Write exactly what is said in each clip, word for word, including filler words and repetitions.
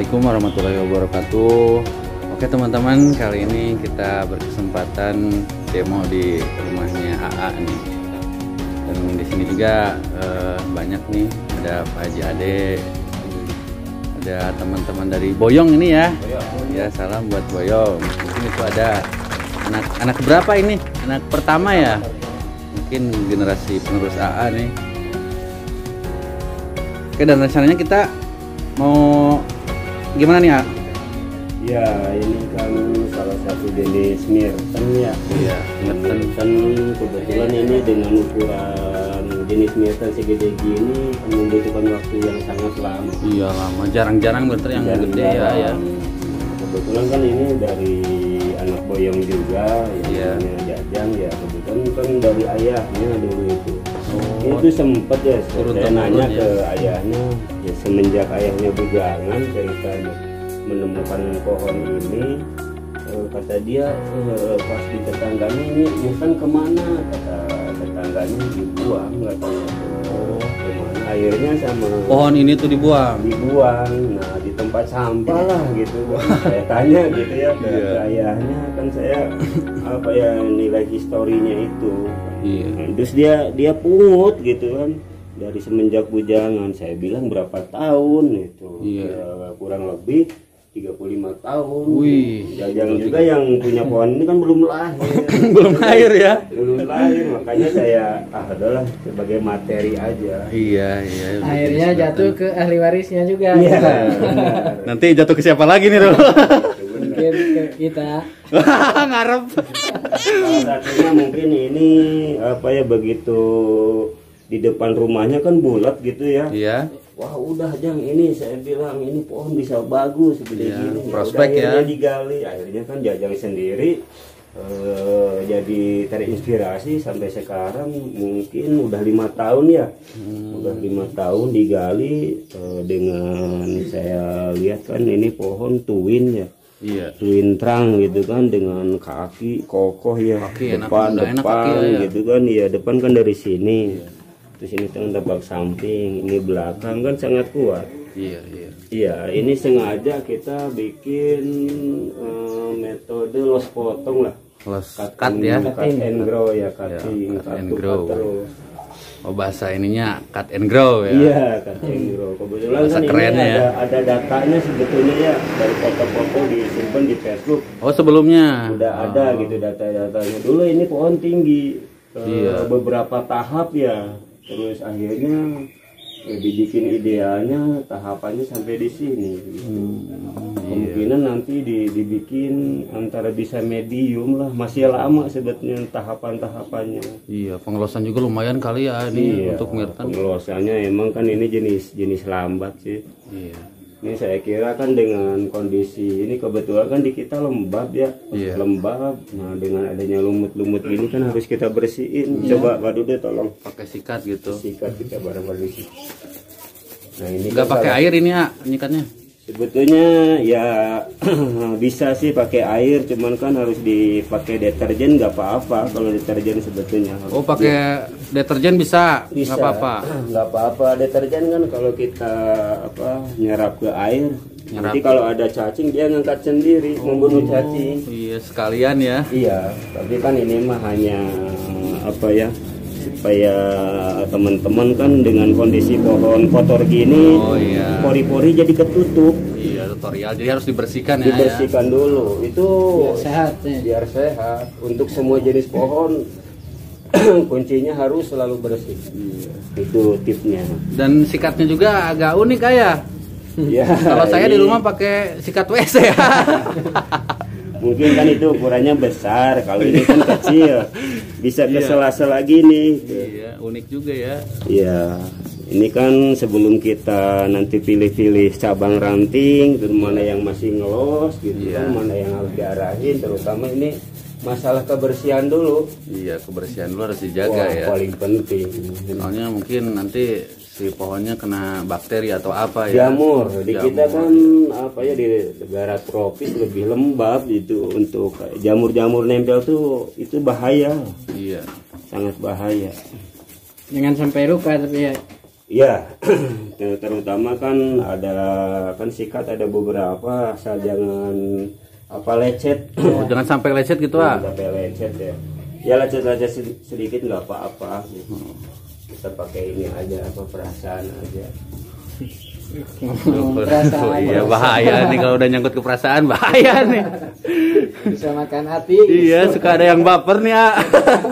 Assalamualaikum warahmatullahi wabarakatuh. Oke teman-teman, kali ini kita berkesempatan demo di rumahnya A A nih. Dan di sini juga eh, banyak nih, ada Pak Haji Ade, ada teman-teman dari Boyong ini ya. Ya, salam buat Boyong. Mungkin itu ada anak anak berapa ini? Anak pertama ya? Mungkin generasi penerus A A nih. Oke, dan rencananya kita mau gimana nih, A? Ya, ini kan salah satu jenis Mirten ya. Iya, Mirten kebetulan ini dengan ukuran jenis Mirten segede gini membutuhkan waktu yang sangat lama. Iya, lama. Jarang-jarang Mirten yang Jarang gede ya, ya. Kebetulan kan ini dari anak Boyong juga, Iya. yang namanya Jajang ya. Kebetulan kan dari ayahnya dulu itu. Oh, Itu sempat ya, turun saya temurun nanya ya. ke ayahnya, ya semenjak ayahnya bujangan ceritanya menemukan pohon ini, eh, kata dia eh, pas di tetangganya ini Mirten kemana, kata tetangganya dibuang, nggak tahu oh, kemana. Akhirnya sama pohon ini tuh dibuang. dibuang, nah di tempat sampah lah gitu. Saya tanya gitu ya ke Iya. ke ayahnya, kan saya apa ya nilai historinya itu. Iya. Nah, terus dia dia pungut gitu kan dari semenjak bujangan. Saya bilang berapa tahun itu? Iya. Ya, kurang lebih tiga puluh lima tahun. Wih. Jajang juga yang punya pohon ini kan belum lahir. Belum lahir ya? Belum lahir, makanya saya ah adalah sebagai materi aja. Iya, iya. Akhirnya jatuh ke ahli warisnya juga. Iya. benar. Nanti jatuh ke siapa lagi nih, Bro? Mungkin ke kita. Ngarep. Salah satunya mungkin ini apa ya, begitu di depan rumahnya kan bulat gitu ya. Iya. Wah udah Jang, ini saya bilang ini pohon bisa bagus seperti Iya, gini. prospek Udah, ya. akhirnya digali, akhirnya kan Jajang sendiri eh, jadi terinspirasi sampai sekarang mungkin udah lima tahun ya. Hmm. Udah lima tahun digali eh, dengan saya lihat kan ini pohon tuin ya. Iya. Twin trunk gitu kan dengan kaki kokoh ya, Kaki enak, depan udah enak depan kaki ya. gitu kan ya, depan kan dari sini, terus ini kan depan samping, ini belakang kan sangat kuat. Iya, iya. Iya, ini sengaja kita bikin eh, metode los potong lah, Los cut, cut and- ya. cut and grow ya, cutting, cut cut and to grow. cut terus. Oh, bahasa ininya cut and grow ya. Iya, cut and grow. Kebetulan Bahasa kan ini kerennya ada, ya. ada datanya sebetulnya ya, dari foto-foto disimpan di Facebook. Oh, sebelumnya. Udah ada gitu data-datanya. Dulu ini pohon tinggi, eh, Iya. beberapa tahap ya, terus akhirnya eh, dibikin idealnya tahapannya sampai di sini gitu. Hmm, Kemungkinan nanti di- dibikin antara bisa medium lah, masih lama sebetulnya tahapan-tahapannya. Iya, pengelosan juga lumayan kali ya ini Iya, untuk Mirten. pengelosannya emang kan ini jenis jenis lambat sih. Iya. Ini saya kira kan dengan kondisi ini kebetulan kan di kita lembab ya, Iya. lembab. Nah dengan adanya lumut-lumut ini kan harus kita bersihin. Coba Pak Dude tolong Pakai sikat gitu. sikat kita bareng-bareng di sini. Nah ini Enggak kan pakai salah- air ini ya, nyikatnya. Sebetulnya ya bisa sih pakai air, cuman kan harus dipakai deterjen nggak apa-apa kalau deterjen sebetulnya. Oh, pakai deterjen bisa, Bisa, nggak apa-apa. nggak apa-apa. Deterjen kan kalau kita apa nyerap ke air, Nyerap. nanti kalau ada cacing dia ngangkat sendiri, membunuh cacing. Iya, sekalian ya. Iya, tapi kan ini mah hanya apa ya, supaya teman-teman kan dengan kondisi pohon kotor gini, Oh, iya. pori-pori jadi ketutup, Iya, tutorial. Jadi harus dibersihkan ya. dibersihkan dulu. Itu Sehat ya. biar sehat. Untuk semua jenis pohon kuncinya harus selalu bersih. Itu tipsnya. Ya. Dan sikatnya juga agak unik kayak. Ya, Kalau saya di ini rumah pakai sikat W C ya. mungkin kan itu ukurannya besar, kalau ini kan kecil, bisa ke Iya. sela-sela gini. Iya, unik juga ya. Iya, ini kan sebelum kita nanti pilih-pilih cabang ranting, terus mana yang masih ngelos gitu Iya. kan, mana yang harus diarahin, terutama ini masalah kebersihan dulu. Iya, kebersihan lu harus dijaga Wah, ya. paling penting. Soalnya mungkin nanti si pohonnya kena bakteri atau apa ya. Jamur, di Jamur. kita kan apa ya, di negara tropis lebih lembab gitu, untuk jamur-jamur nempel tuh itu bahaya, Iya. sangat bahaya. Jangan sampai luka tapi ya. Iya, terutama kan ada kan sikat ada beberapa asal jangan apa lecet. Oh, jangan sampai lecet gitu ah. Jangan sampai lecet ya. Ya lecet-lecet sedi- sedikit nggak apa-apa. Gitu. Kita pakai ini aja apa perasaan aja. Perasaan. Oh, iya bahaya nih kalau udah nyangkut ke perasaan, bahaya nih. Bisa makan hati. Iya, suka ada yang baper nih ah.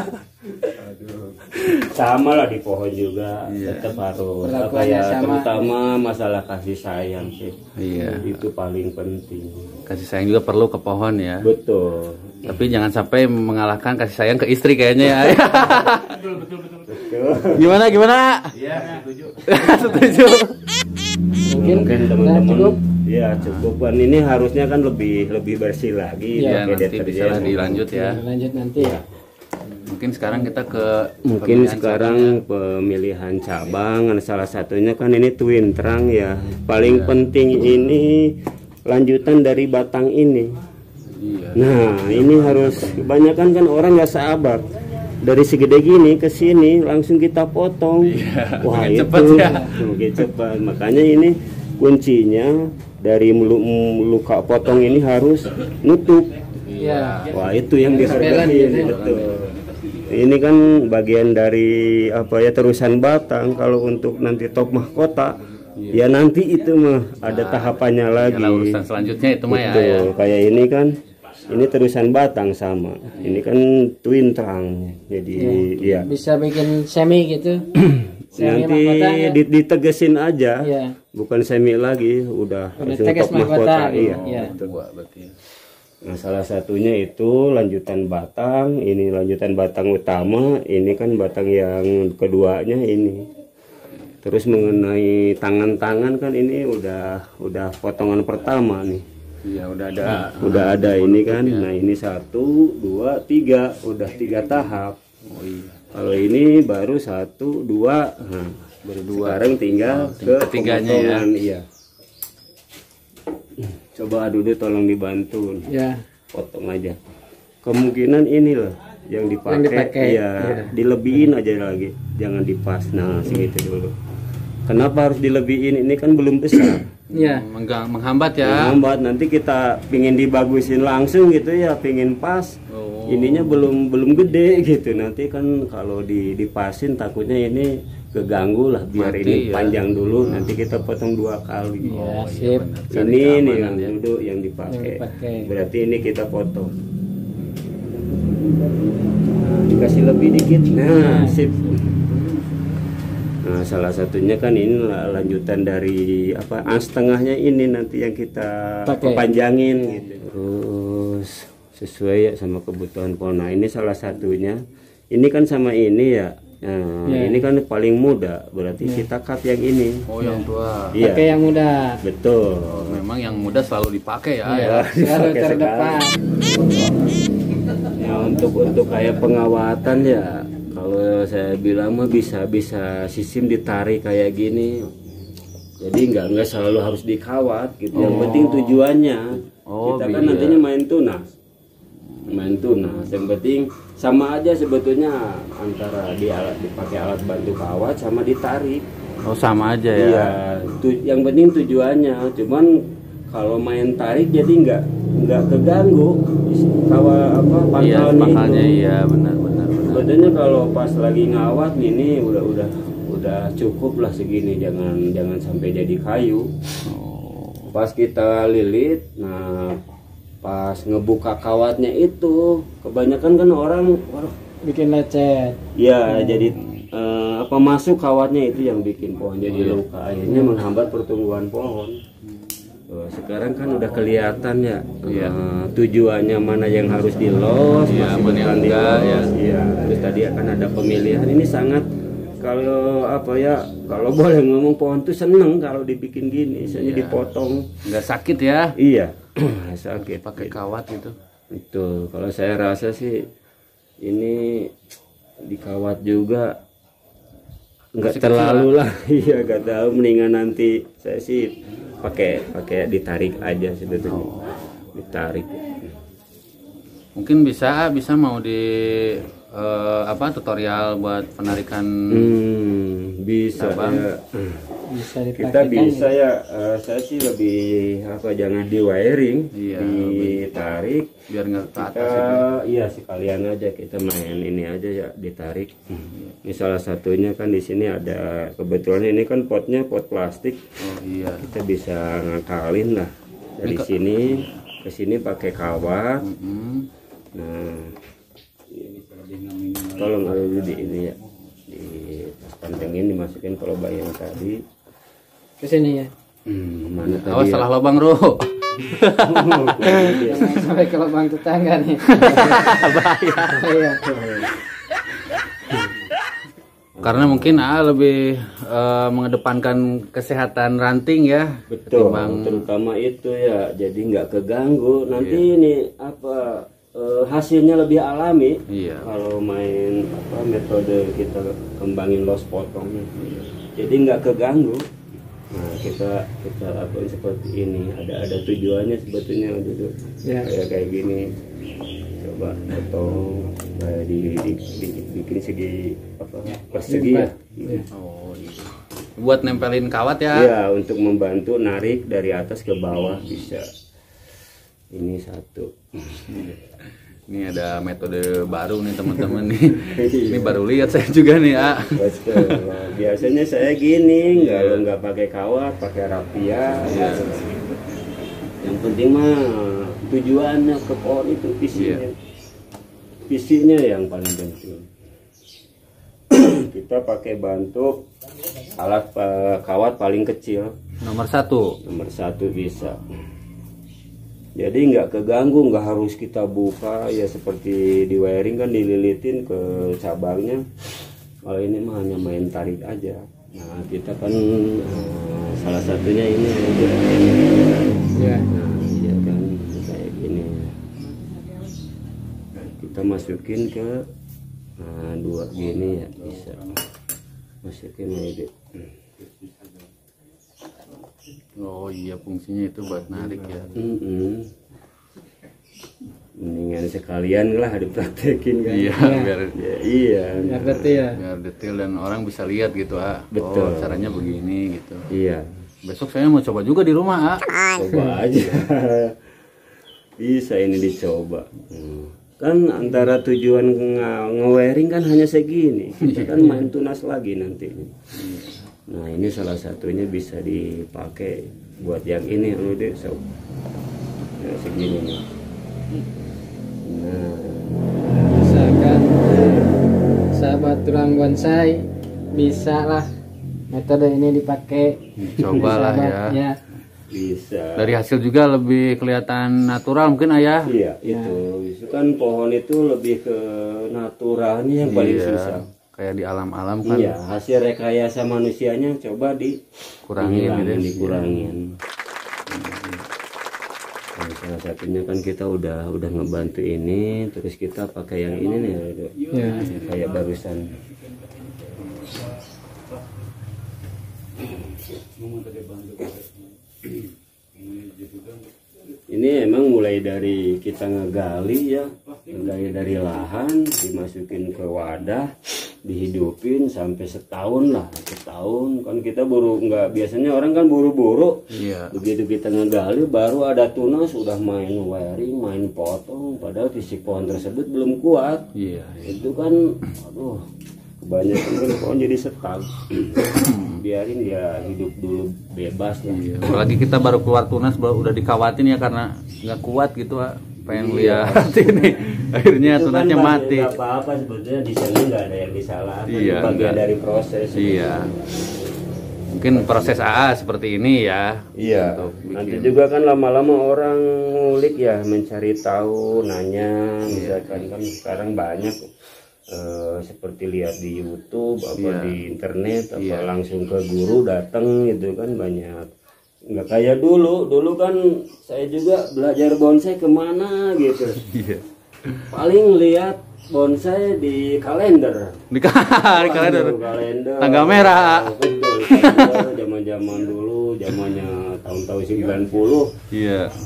Sama lah di pohon juga, Iya. tetap harus apa Perlakuannya ya, sama. terutama masalah kasih sayang sih. Iya. Itu paling penting. Kasih sayang juga perlu ke pohon ya. Betul. Tapi jangan sampai mengalahkan kasih sayang ke istri kayaknya ya. Betul. Gimana gimana? Iya, setuju. Setuju. Mungkin, Mungkin nah, teman-teman cukup. ya cukup kan ini harusnya kan lebih lebih bersih lagi Iya, pakai nanti deterjen. bisa lah dilanjut ya. Lanjut nanti ya. Mungkin sekarang kita ke Mungkin pemilihan sekarang pemilihan cabang salah satunya kan ini twin trunk ya. Paling penting ini lanjutan dari batang ini. Iya. Nah, ini harus kebanyakan kan orang nggak sabar. Dari segede gini ke sini langsung kita potong. Iya, Wah, makin itu cepat ya. makin cepat. Makanya ini kuncinya dari melu- luka potong ini harus nutup. Iya. Wah, itu yang Kesepelan dikerjain. gitu. Betul. Ini kan bagian dari apa ya terusan batang. Kalau untuk nanti top mahkota, ya nanti itu mah ada tahapannya lagi. Kalau urusan selanjutnya itu mah ya. Betul. ya. Kayak ini kan, ini terusan batang sama. Ini kan twin trunk. Jadi ya. Bisa bikin semi gitu. Semi Nanti mahkotanya. di- ditegesin aja. Iya. Bukan semi lagi, udah Udah langsung tegas top mahkota. mahkota, Iya. Iya. Dua berarti. Nah, salah satunya itu lanjutan batang, ini lanjutan batang utama, ini kan batang yang keduanya ini. Terus mengenai tangan-tangan kan ini udah udah potongan pertama nih. Iya, udah ada. Udah ada ini kan. Nah, ini satu, dua, tiga, udah tiga tahap. Oh iya. Kalau ini baru satu, dua, nah, baru dua. Sekarang tinggal ke ketiganya ya. pemotongan, iya. Coba dulu tolong dibantu. Ya. Potong aja. Kemungkinan inilah yang dipakai, Yang dipakai, ya, ya. dilebihin aja lagi, jangan dipas. Nah, segitu dulu. Kenapa harus dilebihin? Ini kan belum besar. Iya. Menggang, menghambat ya. Lambat nanti kita pingin dibagusin langsung gitu ya, pingin pas. Oh. Ininya belum belum gede gitu. Nanti kan kalau di dipasin takutnya ini keganggu lah, biar Mati, ini ya. panjang dulu. Nanti kita potong dua kali. Iya, sip. Cari Ini nih keamanan yang ya. duduk yang dipakai. Yang dipakai. Berarti ini kita potong. Nah, dikasih lebih dikit. Nah, sip. Nah, salah satunya kan ini lah lanjutan dari apa? Ans tengahnya ini nanti yang kita Pakai. panjangin gitu. Terus sesuai ya sama kebutuhan pohon. Nah, ini salah satunya. Ini kan sama ini ya. Nah, Ya. ini kan paling muda. Berarti kita cut yang ini. Oh, yang tua. Iya. Pakai yang muda. Betul. Oh, memang yang muda selalu dipakai ya. Iya. ya. Selalu Pakai terdepan. Ya, untuk untuk kayak pengawatan ya, kalau saya bilang mah bisa bisa sistem ditarik kayak gini. Jadi nggak nggak selalu harus dikawat gitu. Yang penting tujuannya. Oh, Kita kan iya. nantinya main tunas, main tunas. Yang penting sama aja sebetulnya antara di alat dipakai alat bantu kawat sama ditarik. Oh, sama aja ya. Iya, tu- yang penting tujuannya. Cuman kalau main tarik jadi nggak nggak keganggu kawa apa Iya, pangkalnya pakalnya itu. iya benar benar benar. Sebetulnya kalau pas lagi ngawat ini udah udah udah cukup lah segini, jangan jangan sampai jadi kayu. Oh. Pas kita lilit, nah pas ngebuka kawatnya itu kebanyakan kan orang, waduh, Bikin lecet. ya jadi eh, apa masuk kawatnya itu yang bikin pohon jadi luka, akhirnya menghambat pertumbuhan pohon. Tuh, sekarang kan udah kelihatan ya Iya. eh, tujuannya mana yang harus di los, Iya, masih mana yang bukan di enggak, los. ya. Iya. Terus tadi akan ada pemilihan, ini sangat kalau apa ya kalau boleh ngomong pohon tuh seneng kalau dibikin gini, misalnya Iya. dipotong. Nggak sakit ya. Iya, sakit. Pakai kawat gitu. Itu kalau saya rasa sih ini dikawat juga nggak Masih terlalu lah. Iya, nggak tahu, mendingan nanti saya sih pakai pakai ditarik aja sebetulnya. Ditarik. Mungkin bisa bisa mau di eh, apa tutorial buat penarikan Hmm, bisa Cabang. ya. Bisa Kita dipraktikkan. bisa ya. eh, saya sih lebih apa jangan di wiring, Iya, ditarik. biar nggak ke atas Kita itu. iya sekalian aja kita main ini aja ya ditarik. Ini salah satunya kan di sini ada kebetulan ini kan potnya pot plastik. Oh iya. Kita bisa ngakalin lah dari sini ke sini pakai kawat. Mm-mm. Nah, tolong ada di ini ya di tas pantengin dimasukin kalau bayang tadi. Ke sini ya. Hmm, mana tadi? Awas ya? salah lubang, Bro. Jangan sampai ke lubang tetangga nih. Bahaya. Iya. Karena mungkin A lebih eh, mengedepankan kesehatan ranting ya. Betul, ketimbang- terutama itu ya. Jadi nggak keganggu. Nanti Iya. ini apa eh, hasilnya lebih alami. Iya. Kalau main apa metode kita kembangin los potong. Jadi nggak keganggu. Nah kita kita lakukan seperti ini. Ada ada tujuannya sebetulnya dulu. Ya. Kayak kayak gini. Coba potong kayak di, di, di- bikin segi apa persegi ya. Iya. Oh, iya. Buat nempelin kawat ya. Iya, untuk membantu narik dari atas ke bawah bisa. Ini satu. Ini ada metode baru nih teman-teman nih. Ini baru lihat saya juga nih, A. Betul. Biasanya saya gini, kalau nggak pakai kawat, pakai rapia. Iya. Yang penting mah tujuannya ke pohon itu visinya. Iya. Visinya yang paling penting. Kita pakai bantu alat eh, kawat paling kecil. Nomor satu. Nomor satu bisa. Jadi nggak keganggu, nggak harus kita buka ya seperti di wiring kan dililitin ke cabangnya. Kalau ini mah hanya main tarik aja. Nah kita kan eh, salah satunya ini. Ya. Nah iya kan kayak gini. Kita masukin ke nah, dua gini ya bisa. Masukin aja. Oh iya, fungsinya itu buat narik ya. Mm-mm. Mendingan sekalian lah dipraktekin kan. Iya, Iya. biar Ya, iya. Ya berarti ya. biar detail dan orang bisa lihat gitu, A. Betul. Oh, caranya begini gitu. Iya. Besok saya mau coba juga di rumah, A. Coba aja. Bisa ini dicoba. Hmm. Kan antara tujuan nge- nge-wiring kan hanya segini. Kita kan main tunas lagi nanti. Nah, ini salah satunya bisa dipakai buat yang ini udah sob. Ya, segini nih. Nah, Misalkan sahabat tukang bonsai bisa lah metode ini dipakai. Cobalah ya. Sahabat, ya. bisa. Dari hasil juga lebih kelihatan natural mungkin, Ayah. Iya, itu. Itu kan pohon itu lebih ke naturalnya yang paling Iya, susah. kayak di alam-alam kan. Iya, hasil rekayasa manusianya coba di Kurangin dihilangin, gitu ya. dikurangin. Nah, salah satunya kan kita udah udah ngebantu ini, terus kita pakai yang ini nih, Ya. kayak barusan. Ini emang mulai dari kita ngegali ya, ngegali dari lahan, dimasukin ke wadah, dihidupin sampai setahun lah, setahun kan kita buru nggak biasanya orang kan buru-buru. Iya. Begitu kita ngegali baru ada tunas sudah main wiring, main potong, padahal fisik pohon tersebut belum kuat. Iya. Itu kan, aduh, kebanyakan kan pohon jadi stuck. Biarin dia hidup dulu bebas lah. Iya. Apalagi kita baru keluar tunas baru udah dikawatin ya karena nggak kuat gitu, A. Pengen Iya. lihat ini. Akhirnya Itu tunasnya kan mati. nggak apa-apa sebetulnya di sana nggak ada yang disalahkan. Iya, Itu bagian nggak. dari proses. Iya. Mungkin proses A A seperti ini ya. Iya. Untuk bikin. Nanti juga kan lama-lama orang ngulik ya, mencari tahu, nanya, misalkan kan sekarang banyak eh, seperti lihat di YouTube, apa Iya. di internet, apa Iya. langsung ke guru datang gitu kan banyak. Nggak kayak dulu, dulu kan saya juga belajar bonsai kemana gitu. Iya. Paling lihat bonsai di kalender. Di kalender. kalender. Waduh, kalender. Tanggal merah. Betul, kalender zaman-zaman dulu, zamannya tahun-tahun sembilan puluh. Iya.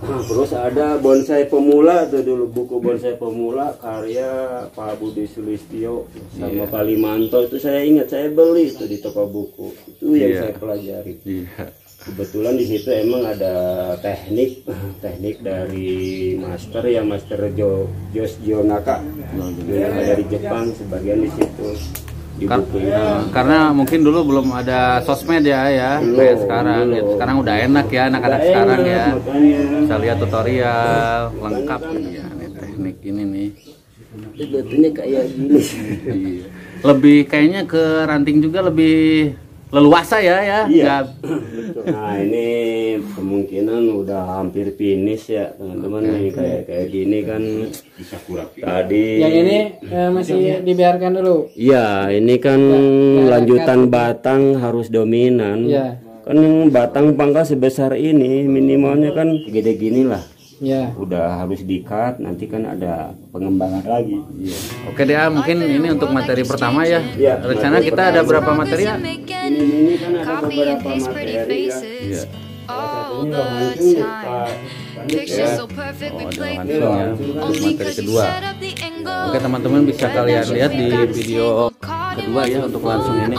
Nah, terus ada bonsai pemula tuh dulu, buku bonsai pemula karya Pak Budi Sulistyo sama Iya. Pak Limanto, itu saya ingat saya beli itu di toko buku. Itu yang Iya. saya pelajari. Iya. Kebetulan di situ emang ada teknik teknik dari master ya, master Jo Jos Jonaka. Jonaka dari Jepang, sebagian di situ di Kar- bukunya. karena mungkin dulu belum ada sosmed ya ya Belum, kayak sekarang belum. gitu. Sekarang udah enak ya anak-anak Udah sekarang enak, ya, makanya. bisa lihat tutorial Makanya lengkap kan. ya nih teknik ini nih. Itu batunya kayak gini. Iya. Lebih kayaknya ke ranting juga lebih leluasa ya ya. Iya. Nggak- Betul. Nah ini kemungkinan udah hampir finish ya teman-teman nih, kayak kayak gini kan tadi. Yang ini eh, masih dibiarkan dulu. Iya, ini kan lanjutan batang harus dominan. Iya. Kan batang pangkal sebesar ini minimalnya kan gede gini lah. Ya. Udah harus di-cut, nanti kan ada pengembangan lagi. Iya. Oke deh, mungkin ini untuk materi pertama ya. Iya, Rencana materi kita ada pertama. berapa materi ya? Ini ini kan ada beberapa materi ya. Iya. Salah satunya rohansung nih, Pak. Lanjut ya. Oh, ada langsung ya untuk materi kedua. Oke teman-teman, bisa kalian lihat di video kedua ya untuk langsung ini.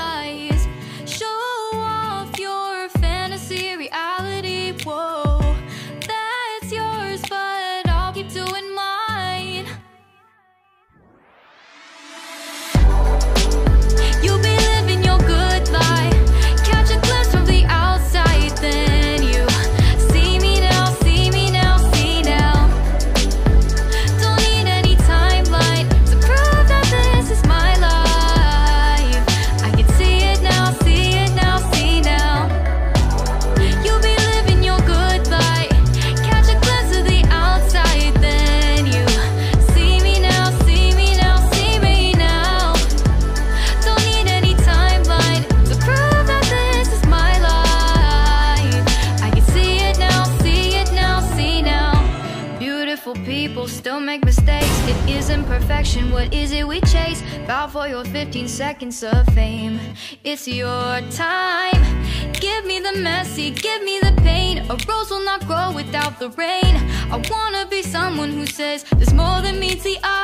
People still make mistakes. It isn't perfection. What is it we chase? Bow for your fifteen seconds of fame. It's your time. Give me the messy, give me the pain. A rose will not grow without the rain. I wanna be someone who says there's more than meets the eye.